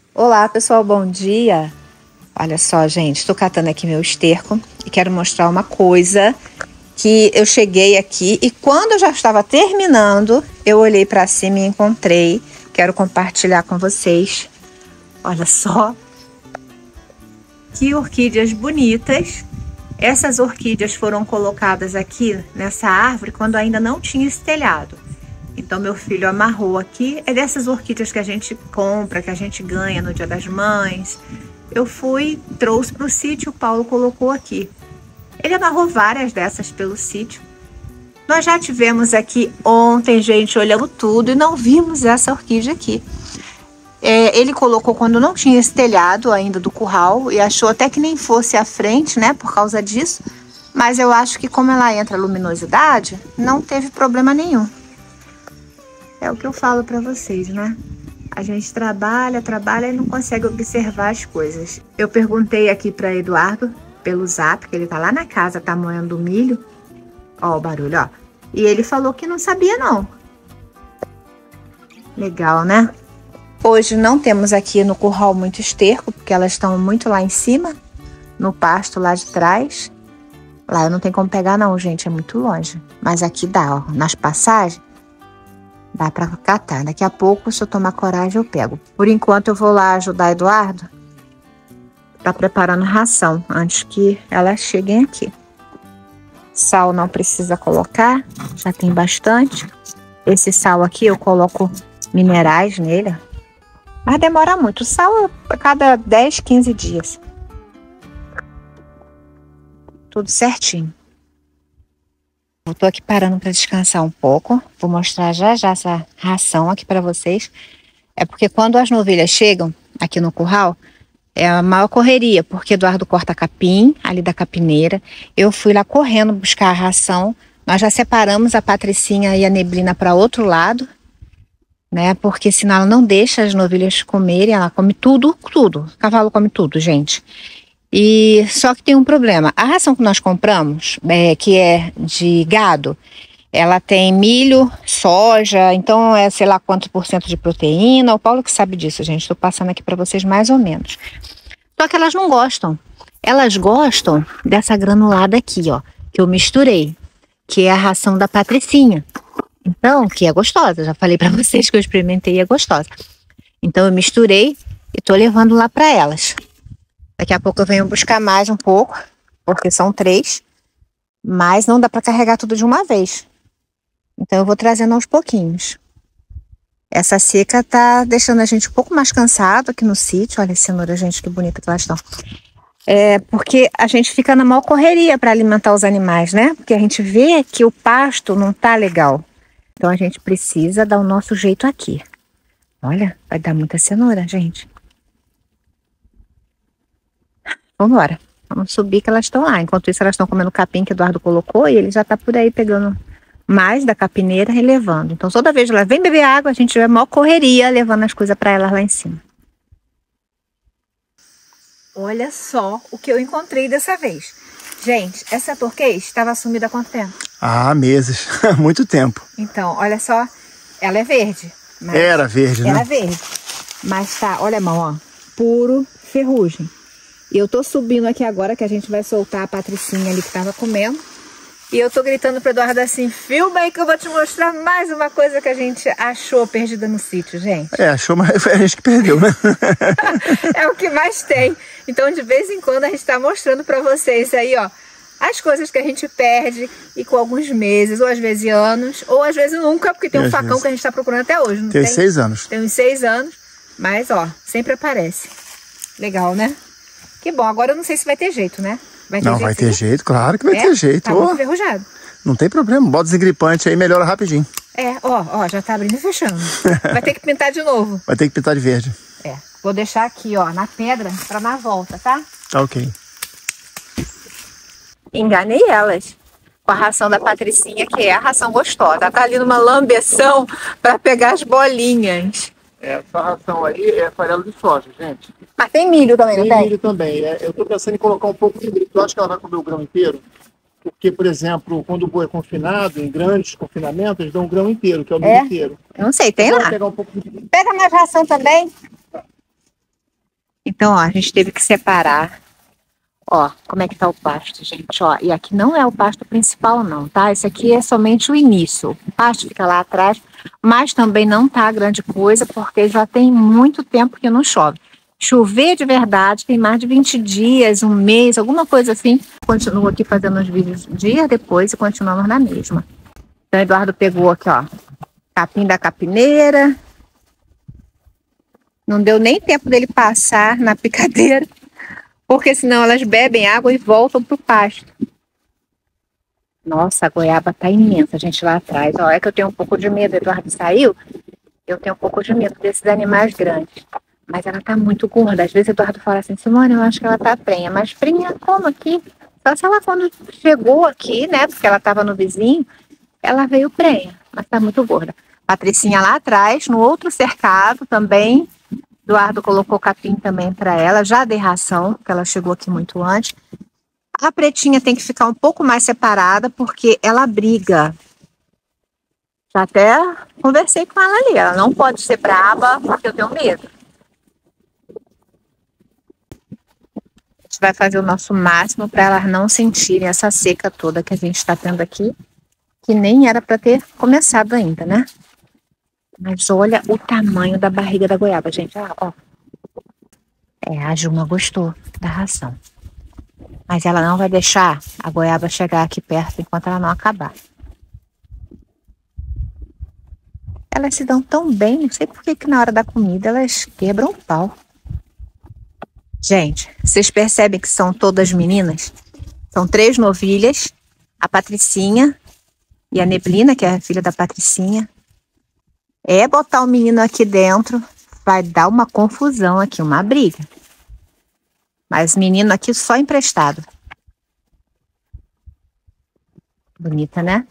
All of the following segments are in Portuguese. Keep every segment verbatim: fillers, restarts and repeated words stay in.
Olá pessoal, bom dia! Olha só, gente, estou catando aqui meu esterco e quero mostrar uma coisa que eu cheguei aqui e quando eu já estava terminando, eu olhei para cima e encontrei. Quero compartilhar com vocês. Olha só que orquídeas bonitas. Essas orquídeas foram colocadas aqui nessa árvore quando ainda não tinha esse telhado. Então meu filho amarrou aqui. É dessas orquídeas que a gente compra, que a gente ganha no Dia das Mães. Eu fui, trouxe para o sítio, o Paulo colocou aqui. Ele amarrou várias dessas pelo sítio. Nós já tivemos aqui ontem, gente, olhando tudo e não vimos essa orquídea aqui. É, ele colocou quando não tinha esse telhado ainda do curral e achou até que nem fosse à frente, né, por causa disso. Mas eu acho que como ela entra luminosidade, não teve problema nenhum. É o que eu falo para vocês, né? A gente trabalha, trabalha e não consegue observar as coisas. Eu perguntei aqui para Eduardo pelo zap, que ele tá lá na casa, tá moendo milho. Ó o barulho, ó. E ele falou que não sabia não. Legal, né? Hoje não temos aqui no curral muito esterco, porque elas estão muito lá em cima, no pasto lá de trás. Lá eu não tenho como pegar não, gente, é muito longe. Mas aqui dá, ó, nas passagens, dá pra catar. Daqui a pouco, se eu tomar coragem, eu pego. Por enquanto eu vou lá ajudar Eduardo. Tá preparando ração, antes que elas cheguem aqui. Sal não precisa colocar, já tem bastante. Esse sal aqui eu coloco minerais nele, mas demora muito. O sal a cada dez, quinze dias. Tudo certinho. Eu tô aqui parando para descansar um pouco. Vou mostrar já já essa ração aqui para vocês. É porque quando as novilhas chegam aqui no curral, é a maior correria, porque Eduardo corta capim ali da capineira. Eu fui lá correndo buscar a ração. Nós já separamos a Patricinha e a Neblina para outro lado, né? Porque senão ela não deixa as novilhas comerem, ela come tudo, tudo. O cavalo come tudo, gente. E só que tem um problema. A ração que nós compramos, é, que é de gado, ela tem milho, soja, então é sei lá quanto por cento de proteína. O Paulo que sabe disso, gente. Estou passando aqui para vocês mais ou menos. Só que elas não gostam. Elas gostam dessa granulada aqui, ó, que eu misturei, que é a ração da Patricinha. Então, que é gostosa. Já falei para vocês que eu experimentei e é gostosa. Então eu misturei e tô levando lá para elas. Daqui a pouco eu venho buscar mais um pouco, porque são três, mas não dá para carregar tudo de uma vez. Então eu vou trazendo aos pouquinhos. Essa seca tá deixando a gente um pouco mais cansado aqui no sítio. Olha a cenoura, gente, que bonita que elas estão. É porque a gente fica na maior correria para alimentar os animais, né? Porque a gente vê que o pasto não tá legal. Então a gente precisa dar o nosso jeito aqui. Olha, vai dar muita cenoura, gente. Vamos embora. Vamos subir que elas estão lá. Enquanto isso elas estão comendo capim que o Eduardo colocou e ele já tá por aí pegando mais da capineira e levando. Então toda vez que ela vem beber água, a gente vai maior correria levando as coisas para elas lá em cima. Olha só o que eu encontrei dessa vez. Gente, essa turquês estava sumida há quanto tempo? Ah, meses. Muito tempo. Então, olha só. Ela é verde. Era verde, né? Era verde. Mas tá, olha a mão, ó. Puro ferrugem. E eu tô subindo aqui agora que a gente vai soltar a Patricinha ali que tava comendo. E eu tô gritando pro Eduardo assim, filma aí que eu vou te mostrar mais uma coisa que a gente achou perdida no sítio, gente. É, achou, mas foi a gente que perdeu, né? É o que mais tem. Então, de vez em quando, a gente tá mostrando pra vocês aí, ó, as coisas que a gente perde e com alguns meses, ou às vezes anos, ou às vezes nunca, porque tem um facão vezes... que a gente tá procurando até hoje. Não tem, tem seis anos. Tem uns seis anos, mas, ó, sempre aparece. Legal, né? Que bom, agora eu não sei se vai ter jeito, né? Vai ter não, jeito vai ter aqui? jeito, claro que vai é? ter jeito. Tá muito enferrujado. Não tem problema, bota desengripante aí, melhora rapidinho. É, ó, ó, já tá abrindo e fechando. Vai ter que pintar de novo. Vai ter que pintar de verde. É, vou deixar aqui, ó, na pedra pra na volta, tá? Tá ok. Enganei elas com a ração da Patricinha, que é a ração gostosa. Ela tá ali numa lambeção pra pegar as bolinhas. Essa ração aí é farelo de soja, gente. Mas tem milho também, não tem? Tem milho também. É, eu tô pensando em colocar um pouco de milho. Eu acho que ela vai comer o grão inteiro. Porque, por exemplo, quando o boi é confinado, em grandes confinamentos, eles dão o grão inteiro, que é o milho é? inteiro. Eu não sei, tem eu lá. Pegar um pouco de... Pega mais ração também. Então, ó, a gente teve que separar. Ó, como é que tá o pasto, gente, ó. E aqui não é o pasto principal, não, tá? Esse aqui é somente o início. O pasto fica lá atrás, mas também não tá grande coisa, porque já tem muito tempo que não chove. Chover de verdade, tem mais de vinte dias, um mês, alguma coisa assim. Continuo aqui fazendo os vídeos dia depois e continuamos na mesma. Então, o Eduardo pegou aqui, ó, capim da capineira. Não deu nem tempo dele passar na picadeira, porque senão elas bebem água e voltam pro pasto. Nossa, a goiaba tá imensa, gente, lá atrás. Ó, é que eu tenho um pouco de medo. O Eduardo saiu, eu tenho um pouco de medo desses animais grandes. Mas ela tá muito gorda. Às vezes o Eduardo fala assim, Simone, eu acho que ela tá prenha. Mas prenha como aqui? Só se ela quando chegou aqui, né, porque ela tava no vizinho, ela veio prenha, mas tá muito gorda. Patricinha lá atrás, no outro cercado também. Eduardo colocou capim também para ela, já dei ração, porque ela chegou aqui muito antes. A pretinha tem que ficar um pouco mais separada, porque ela briga. Já até conversei com ela ali, ela não pode ser braba, porque eu tenho medo. A gente vai fazer o nosso máximo para elas não sentirem essa seca toda que a gente está tendo aqui, que nem era para ter começado ainda, né? Mas olha o tamanho da barriga da goiaba, gente. Ah, ó. É, a Juma gostou da ração. Mas ela não vai deixar a goiaba chegar aqui perto enquanto ela não acabar. Elas se dão tão bem, não sei por que que na hora da comida elas quebram o pau. Gente, vocês percebem que são todas meninas? São três novilhas, a Patricinha e a Neblina, que é a filha da Patricinha. É botar o menino aqui dentro, vai dar uma confusão aqui, uma briga. Mas menino aqui só emprestado. Bonita, né?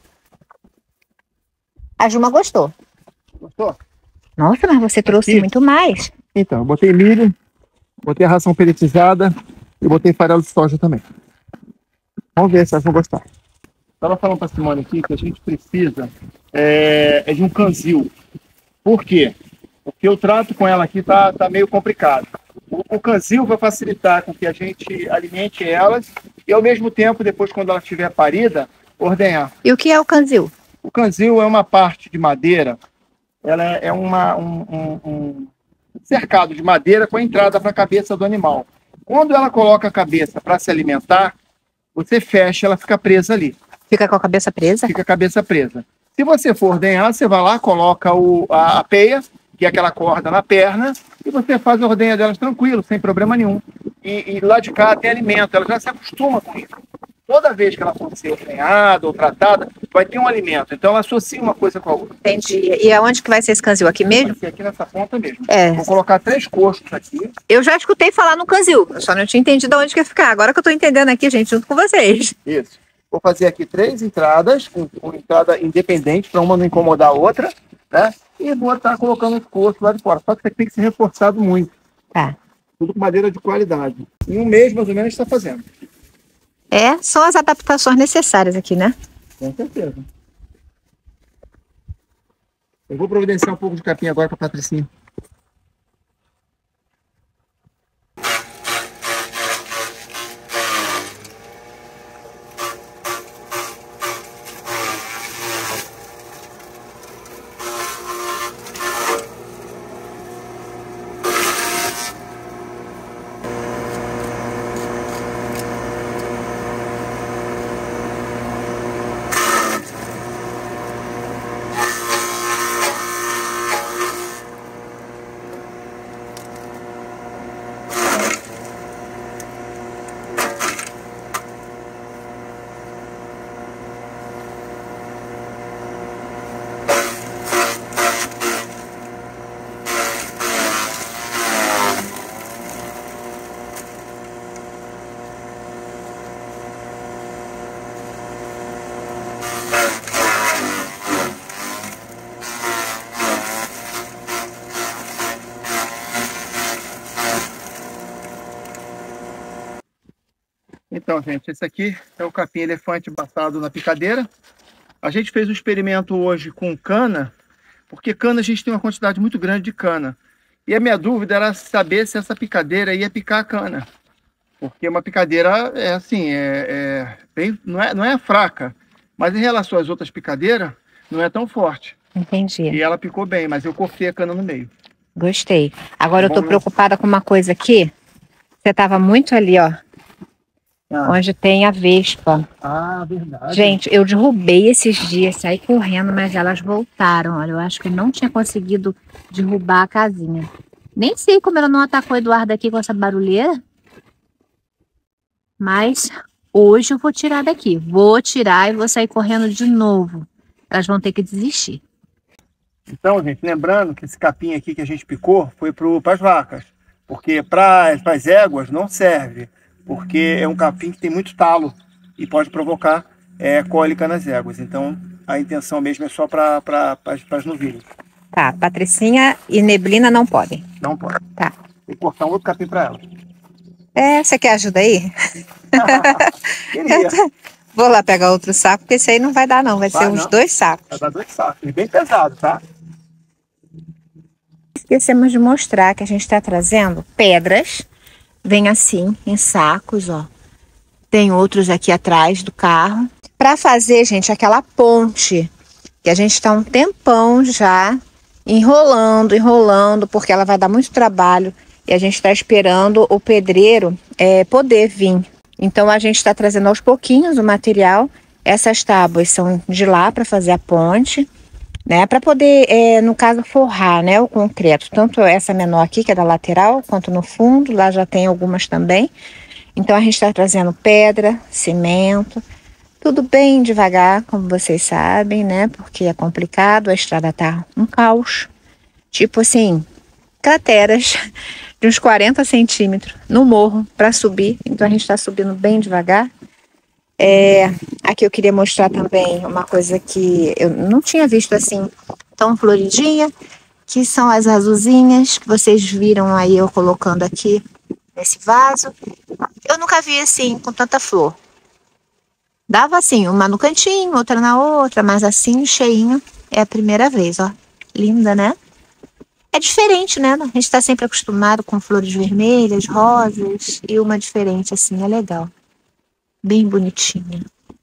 A Juma gostou. Gostou? Nossa, mas você trouxe Aqui. muito mais. Então, eu botei milho, botei a ração peletizada e botei farelo de soja também. Vamos ver se elas vão gostar. Estava falando para a Simone aqui que a gente precisa é, é de um canzil. Por quê? Porque o trato com ela aqui tá, tá meio complicado. O, o canzil vai facilitar com que a gente alimente elas e, ao mesmo tempo, depois, quando ela estiver parida, ordenhar. E o que é o canzil? O canzil é uma parte de madeira, ela é, é uma, um, um, um cercado de madeira com a entrada para a cabeça do animal. Quando ela coloca a cabeça para se alimentar, você fecha, ela fica presa ali. Fica com a cabeça presa? Fica a cabeça presa. Se você for ordenhar, você vai lá, coloca o, a, a peia, que é aquela corda na perna, e você faz a ordenha delas tranquilo, sem problema nenhum. E, e lá de cá tem alimento, ela já se acostuma com isso. Toda vez que ela for ser ordenhada ou tratada, vai ter um alimento. Então ela associa uma coisa com a outra. Entendi. E aonde que vai ser esse canzil? Aqui mesmo? Vai ser aqui nessa ponta mesmo. É. Vou colocar três costos aqui. Eu já escutei falar no canzil, eu só não tinha entendido aonde que ia ficar. Agora que eu tô entendendo aqui, gente, junto com vocês. Isso. Vou fazer aqui três entradas, com, com entrada independente, para uma não incomodar a outra, né? E vou estar colocando os costos lá de fora. Só que isso aqui tem que ser reforçado muito. Tá. Tudo com madeira de qualidade. Em um mês, mais ou menos, está fazendo. É, são as adaptações necessárias aqui, né? Com certeza. Eu vou providenciar um pouco de capim agora para a Patricinha. Então, gente, esse aqui é o capim elefante passado na picadeira. A gente fez um experimento hoje com cana, porque cana a gente tem uma quantidade muito grande de cana. E a minha dúvida era saber se essa picadeira ia picar a cana. Porque uma picadeira é assim, é, é bem, não, é, não é fraca, mas em relação às outras picadeiras, não é tão forte. Entendi. E ela picou bem, mas eu cortei a cana no meio. Gostei. Agora Bom, eu tô né? preocupada com uma coisa aqui. Você tava muito ali, ó. Ah. Onde tem a vespa. Ah, verdade. Gente, eu derrubei esses dias, saí correndo, mas elas voltaram. Olha, eu acho que eu não tinha conseguido derrubar a casinha. Nem sei como ela não atacou o Eduardo aqui com essa barulheira. Mas hoje eu vou tirar daqui. Vou tirar e vou sair correndo de novo. Elas vão ter que desistir. Então, gente, lembrando que esse capim aqui que a gente picou foi para as vacas. Porque para as éguas não serve. Porque é um capim que tem muito talo e pode provocar é, cólica nas éguas. Então, a intenção mesmo é só para pra, as novilhas. Tá, Patricinha e Neblina não podem. Não pode. Tá. Tem que cortar um outro capim para ela. É, você quer ajuda aí? Queria. Vou lá pegar outro saco, porque esse aí não vai dar não, vai, vai ser uns não. dois sacos. Vai dar dois sacos, e bem pesado, tá? Esquecemos de mostrar que a gente está trazendo pedras, vem assim, em sacos, ó. Tem outros aqui atrás do carro. Para fazer, gente, aquela ponte, que a gente está um tempão já enrolando, enrolando, porque ela vai dar muito trabalho. E a gente está esperando o pedreiro é, poder vir. Então a gente está trazendo aos pouquinhos o material. Essas tábuas são de lá para fazer a ponte, né? Para poder, é, no caso, forrar, né, o concreto. Tanto essa menor aqui, que é da lateral, quanto no fundo. Lá já tem algumas também. Então a gente está trazendo pedra, cimento. Tudo bem devagar, como vocês sabem, né? Porque é complicado, a estrada tá um caos. Tipo assim, crateras de uns quarenta centímetros no morro para subir. Então a gente está subindo bem devagar. É, aqui eu queria mostrar também uma coisa que eu não tinha visto assim tão floridinha, que são as azulzinhas que vocês viram aí eu colocando aqui nesse vaso. Eu nunca vi assim com tanta flor. Dava assim, uma no cantinho, outra na outra, mas assim, cheinho, é a primeira vez, ó. Linda, né? É diferente, né? A gente está sempre acostumado com flores vermelhas, rosas, e uma diferente assim, é legal. Bem bonitinha.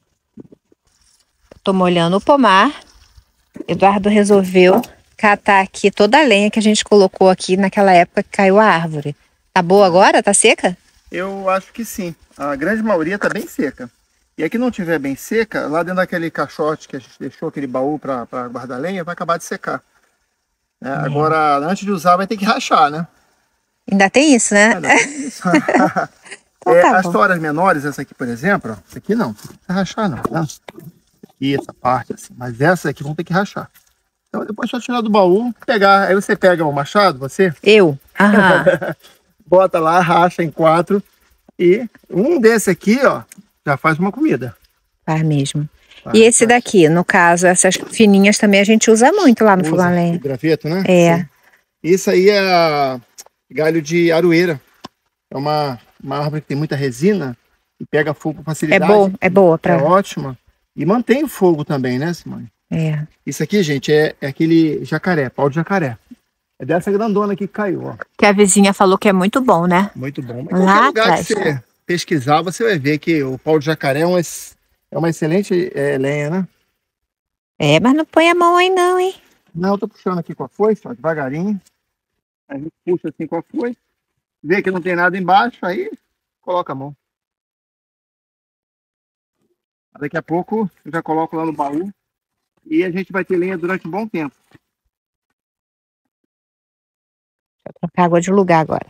Tô molhando o pomar. Eduardo resolveu catar aqui toda a lenha que a gente colocou aqui naquela época que caiu a árvore. Tá boa agora? Tá seca? Eu acho que sim. A grande maioria tá bem seca. E aqui não tiver bem seca, lá dentro daquele caixote que a gente deixou, aquele baú para guardar lenha, vai acabar de secar. É, é. Agora, antes de usar, vai ter que rachar, né? Ainda tem isso, né? Ainda tem isso. Então, é, tá as toras menores, essa aqui, por exemplo, ó, essa aqui não, não precisa rachar não, tá? Aqui, essa parte assim, mas essa aqui vão ter que rachar. Então depois só tirar do baú, pegar, aí você pega o machado, você? Eu? Aham. Bota lá, racha em quatro e um desse aqui, ó, já faz uma comida. Faz mesmo. Faz, e esse faz. Daqui, no caso, essas fininhas também a gente usa muito lá no usa, fogão a lenha. Graveto, né? É. Sim. Isso aí é galho de aroeira. É uma, uma árvore que tem muita resina e pega fogo com facilidade. É bom, é boa. Pra... É ótima. E mantém o fogo também, né, Simone? É. Isso aqui, gente, é, é aquele jacaré, pau de jacaré. É dessa grandona aqui que caiu, ó. Que a vizinha falou que é muito bom, né? Muito bom. Mas lá qualquer lugar atrás, que você pesquisar, você vai ver que o pau de jacaré é uma, é uma excelente é, lenha, né? É, mas não põe a mão aí não, hein? Não, eu tô puxando aqui com a foice, ó, devagarinho. A gente puxa assim com a foice. Vê que não tem nada embaixo, aí coloca a mão. Daqui a pouco eu já coloco lá no baú e a gente vai ter lenha durante um bom tempo. Vou trocar água de lugar agora.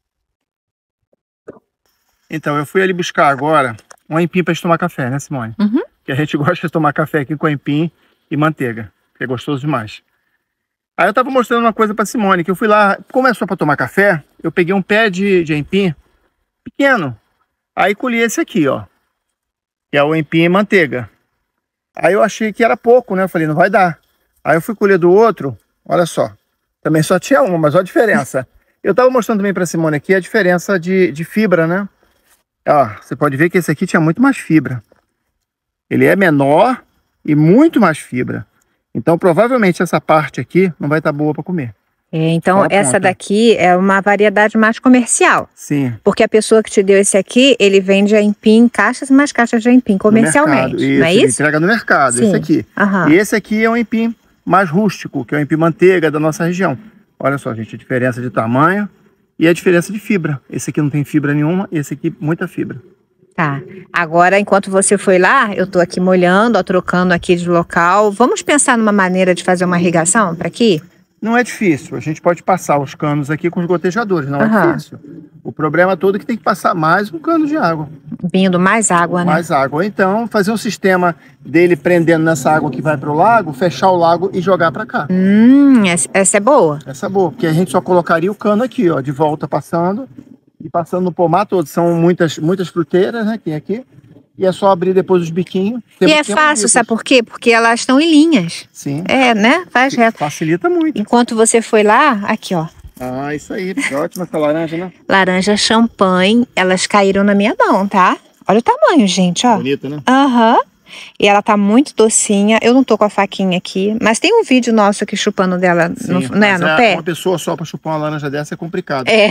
Então, eu fui ali buscar agora um aipim para tomar café, né, Simone? Uhum. Que a gente gosta de tomar café aqui com aipim e manteiga, que é gostoso demais. Aí eu tava mostrando uma coisa para Simone, que eu fui lá, como é só para tomar café, eu peguei um pé de, de aipim pequeno. Aí colhi esse aqui, ó, que é o aipim e manteiga. Aí eu achei que era pouco, né? Eu falei, não vai dar. Aí eu fui colher do outro, olha só. Também só tinha uma, mas olha a diferença. Eu tava mostrando também para Simone aqui a diferença de, de fibra, né? Ó, você pode ver que esse aqui tinha muito mais fibra. Ele é menor e muito mais fibra. Então, provavelmente, essa parte aqui não vai estar boa para comer. É, então, essa daqui é uma variedade mais comercial. Sim. Porque a pessoa que te deu esse aqui, ele vende aipim em caixas e mais caixas de aipim comercialmente. Isso, não é ele isso? entrega no mercado, Sim. esse aqui. Uhum. E esse aqui é um aipim mais rústico, que é o aipim manteiga da nossa região. Olha só, gente, a diferença de tamanho e a diferença de fibra. Esse aqui não tem fibra nenhuma, esse aqui muita fibra. Tá. Agora, enquanto você foi lá, eu tô aqui molhando, ó, trocando aqui de local. Vamos pensar numa maneira de fazer uma irrigação para aqui? Não é difícil. A gente pode passar os canos aqui com os gotejadores, não Uhum. é difícil. O problema todo é que tem que passar mais um cano de água. Vindo mais água, né? Mais água. Ou então, fazer um sistema dele prendendo nessa água que vai para o lago, fechar o lago e jogar para cá. Hum, essa, essa é boa. Essa é boa, porque a gente só colocaria o cano aqui, ó, de volta passando e passando no pomar todo. São muitas, muitas fruteiras, né, que tem aqui. E é só abrir depois os biquinhos. E é fácil, sabe por quê? Porque elas estão em linhas. Sim. É, né? Faz reto. Facilita muito. Enquanto você foi lá, aqui, ó. Ah, isso aí. Ótima essa laranja, né? Laranja champanhe. Elas caíram na minha mão, tá? Olha o tamanho, gente, ó. Bonita, né? Aham. Uhum. E ela tá muito docinha. Eu não tô com a faquinha aqui, mas tem um vídeo nosso aqui chupando dela. Sim, no, né, no é, pé. Uma pessoa só pra chupar uma laranja dessa é complicado. É.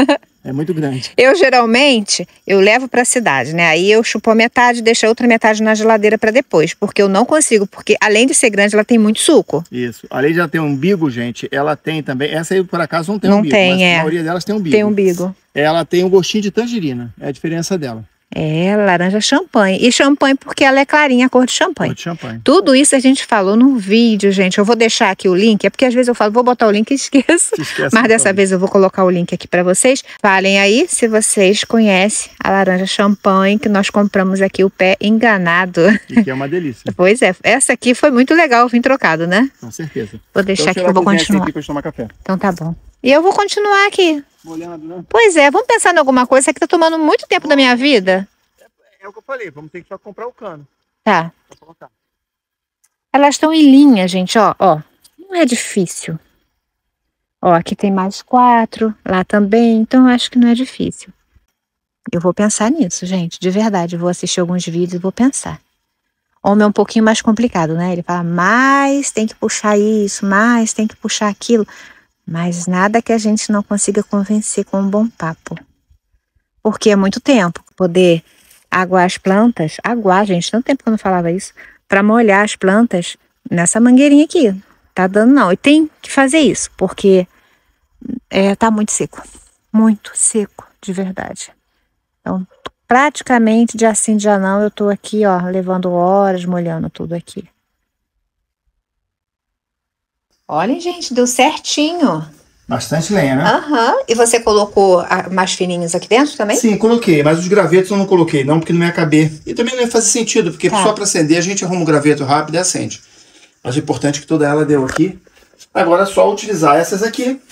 É muito grande. Eu geralmente, eu levo pra cidade, né? Aí eu chupo a metade, deixo a outra metade na geladeira pra depois. Porque eu não consigo, porque além de ser grande, ela tem muito suco. Isso. Além de ela ter um umbigo, gente, ela tem também... Essa aí, por acaso, não tem não umbigo. Tem, mas é. a maioria delas tem umbigo. Tem umbigo. Ela tem um gostinho de tangerina. É a diferença dela. É, laranja champanhe. E champanhe porque ela é clarinha, a cor de champanhe. Cor de champanhe. Tudo isso a gente falou no vídeo, gente. Eu vou deixar aqui o link. É porque às vezes eu falo, vou botar o link e esqueço. Mas dessa vez eu vou colocar o link aqui pra vocês. Falem aí se vocês conhecem a laranja champanhe que nós compramos aqui, o pé enganado. E que é uma delícia. Pois é. Essa aqui foi muito legal, vim trocado, né? Com certeza. Vou deixar então, aqui que eu vou continuar. Aqui pra tomar café. Então tá bom. E eu vou continuar aqui. Molhando, né? Pois é, vamos pensar em alguma coisa. Isso aqui tá tomando muito tempo da minha vida. É o que eu falei, vamos ter que só comprar o cano. Tá. Elas estão em linha, gente, ó, ó. Não é difícil. Ó, aqui tem mais quatro, lá também, então eu acho que não é difícil. Eu vou pensar nisso, gente, de verdade. Eu vou assistir alguns vídeos e vou pensar. Homem é um pouquinho mais complicado, né? Ele fala, mais tem que puxar isso, mais tem que puxar aquilo. Mas nada que a gente não consiga convencer com um bom papo. Porque é muito tempo poder... aguar as plantas, aguar, gente, tanto tempo que eu não falava isso, para molhar as plantas nessa mangueirinha aqui. Tá dando não. E tem que fazer isso, porque é, tá muito seco. Muito seco, de verdade. Então, praticamente, dia sim, dia não, eu tô aqui, ó, levando horas, molhando tudo aqui. Olhem, gente, deu certinho. Bastante lenha, né? Aham. Uhum. E você colocou mais fininhos aqui dentro também? Sim, coloquei. Mas os gravetos eu não coloquei, não, porque não ia caber. E também não ia fazer sentido, porque tá. Só para acender a gente arruma um graveto rápido e acende. Mas o importante é que toda ela deu aqui. Agora é só utilizar essas aqui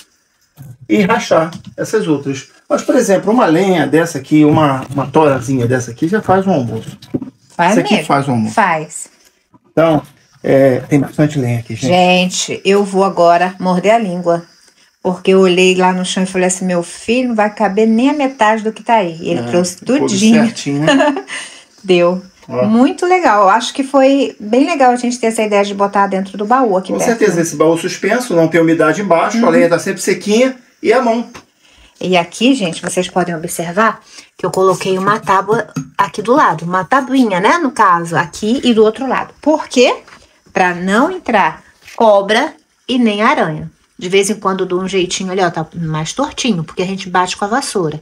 e rachar essas outras. Mas, por exemplo, uma lenha dessa aqui, uma, uma torazinha dessa aqui, já faz um almoço. Faz Isso aqui mesmo. faz um almoço. Faz. Então, é, tem bastante lenha aqui, gente. Gente, eu vou agora morder a língua. Porque eu olhei lá no chão e falei assim, meu filho não vai caber nem a metade do que tá aí. Ele é, trouxe tudinho. Certinho, né? Deu. Ó. Muito legal. Eu acho que foi bem legal a gente ter essa ideia de botar dentro do baú aqui Com perto. certeza, né? Esse baú suspenso, não tem umidade embaixo, uhum. A lenha tá sempre sequinha e a mão. E aqui, gente, vocês podem observar que eu coloquei uma tábua aqui do lado. Uma tabuinha, né, no caso, aqui e do outro lado. Por quê? Pra não entrar cobra e nem aranha. De vez em quando eu dou um jeitinho ali, ó, tá mais tortinho, porque a gente bate com a vassoura.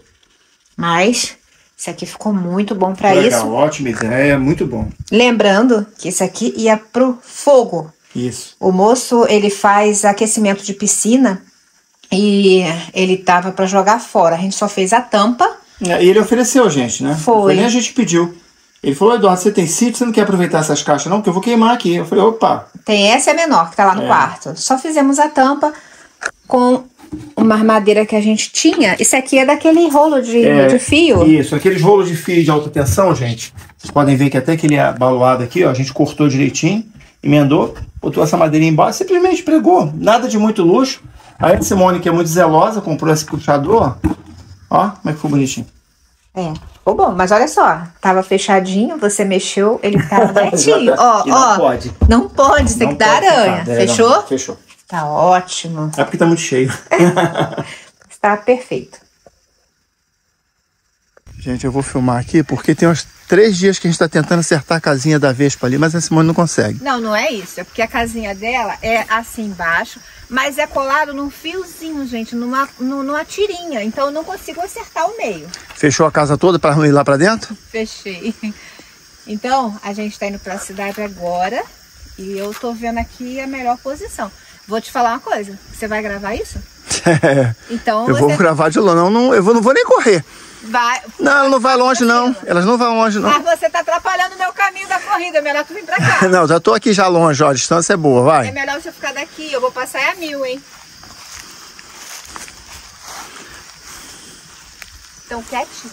Mas isso aqui ficou muito bom pra Legal, isso. Ótima ideia, muito bom. Lembrando que isso aqui ia pro fogo. Isso. O moço, ele faz aquecimento de piscina e ele tava pra jogar fora. A gente só fez a tampa. E ele ofereceu, gente, né? Foi. Foi nem a gente pediu. Ele falou, Eduardo, você tem sítio, você não quer aproveitar essas caixas não? Porque eu vou queimar aqui. Eu falei, opa. Tem essa é menor, que tá lá no é. quarto. Só fizemos a tampa com uma armadeira que a gente tinha. Isso aqui é daquele rolo de, é, de fio. Isso, aqueles rolos de fio de alta tensão, gente. Vocês podem ver que até aquele abaloado aqui, ó, a gente cortou direitinho, emendou, botou essa madeirinha embaixo, simplesmente pregou. Nada de muito luxo. Aí a Simone, que é muito zelosa, comprou esse puxador, ó. Ó, como é que ficou bonitinho. É, ficou bom, mas olha só, tava fechadinho, você mexeu, ele tava retinho. Ó, ó, não pode. Não pode, isso aqui dá aranha. É, Fechou? Não, fechou. Tá ótimo. É porque tá muito cheio. Está perfeito. Gente, eu vou filmar aqui porque tem uns três dias que a gente tá tentando acertar a casinha da Vespa ali, mas a Simone não consegue. Não, não é isso. É porque a casinha dela é assim embaixo, mas é colado num fiozinho, gente, numa, numa tirinha. Então eu não consigo acertar o meio. Fechou a casa toda para ir lá para dentro? Fechei. Então, a gente tá indo pra cidade agora e eu tô vendo aqui a melhor posição. Vou te falar uma coisa. Você vai gravar isso? É. Então eu você... vou gravar de longe. Não, não, eu vou, não vou nem correr. Vai. Não, ela não vai longe, não. Elas não vão longe, não. Mas você tá atrapalhando o meu caminho da corrida. É melhor tu vir pra cá. Não, já tô aqui já longe, ó. A distância é boa, vai. É melhor você ficar daqui. Eu vou passar a mil, hein? Então, quietinho.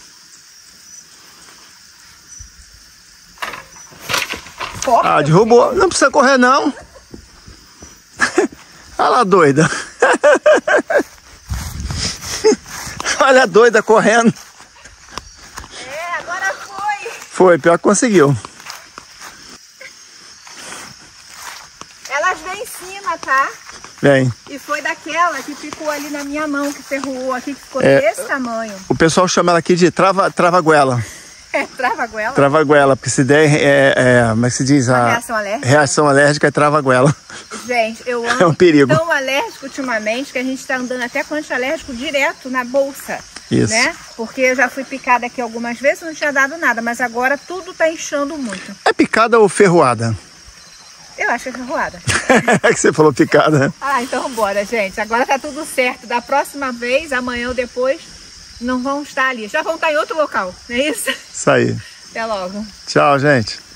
Corre, Ah, derrubou. Não precisa correr, não. Olha lá, doida. Olha a doida correndo. É, agora foi. Foi, pior que conseguiu. Elas vêm em cima, tá? Vem. E foi daquela que ficou ali na minha mão, que ferrou aqui, que ficou É, desse tamanho. O pessoal chama ela aqui de trava, travaguela. É, trava-goela? Travaguela, porque se der, é, é, como é que se diz? Uma A reação alérgica? Reação alérgica é travaguela. Gente, eu ando É um perigo. tão alérgico ultimamente que a gente tá andando até com antialérgico direto na bolsa. Isso. Né? Porque eu já fui picada aqui algumas vezes, não tinha dado nada, mas agora tudo tá inchando muito. É picada ou ferroada? Eu acho que é ferroada. É que você falou picada. Ah, então bora, gente. Agora tá tudo certo. Da próxima vez, amanhã ou depois, não vão estar ali. Já vão estar em outro local, não é isso? Isso aí. Até logo. Tchau, gente.